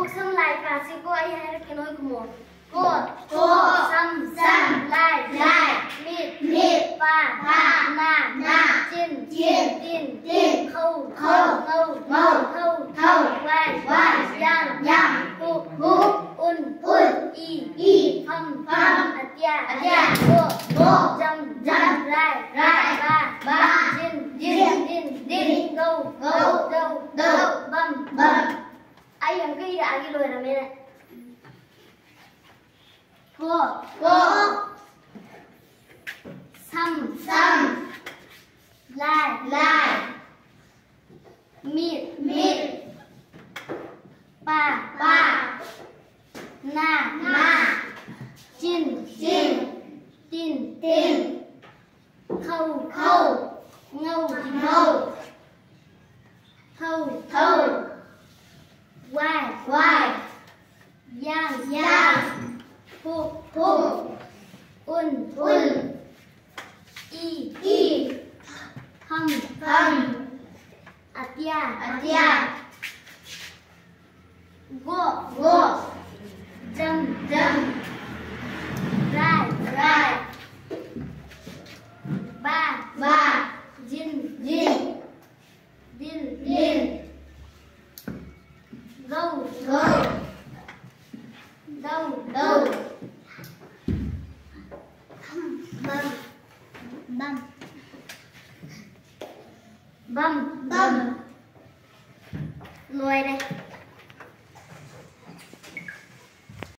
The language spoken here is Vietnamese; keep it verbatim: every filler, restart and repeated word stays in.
Cô xâm lại và xin cô ấy hay cái nói của một. Cô cô xâm xâm lại lại mịt mịt và và na na chiên chiên tin tin khâu khâu ngâu ngâu thâu thâu quay quay yang yang hu hu un un y y pham pham atia atia cô cô dâm dâm rai rai ba ba chiên chiên tin tin ngâu ngâu đâu đâu băm băm ai yang cái đã cái lời làm này cô cô xăm xăm lại lại mịt mịt ba ba na na chin chin tin tin khâu khâu ngâu ngâu thâu thâu quay quay yang yang hu hu un un y y hum hum atia atia go go jam jam rai rai ba ba jin jin din din gâu gâu đâu đâu băm băm băm băm lùi đây.